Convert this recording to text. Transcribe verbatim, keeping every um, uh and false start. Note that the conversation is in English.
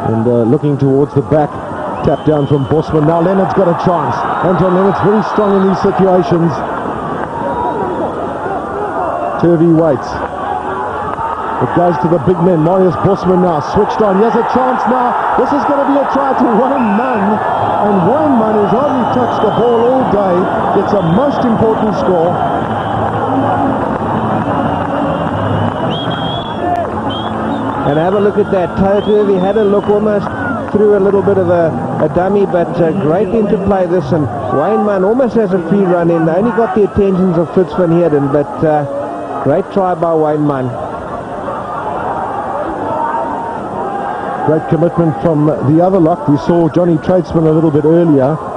And uh, looking towards the back, tap down from Bosman. Now Leonard's got a chance. Anton Leonard's very strong in these situations. Turvey waits. It goes to the big men. Marius Bosman now switched on. He has a chance now. This is going to be a try to Wayne Munn. And Wayne Munn, who's hardly touched the ball all day, gets a most important score. And have a look at that. Turvey had a look, almost threw a little bit of a, a dummy, but uh, great interplay this. And Wayne Munn almost has a free run in. They only got the attentions of Fritz van Heerden, but uh, great try by Wayne Munn. Great commitment from the other lot. We saw Johnny Tradesman a little bit earlier.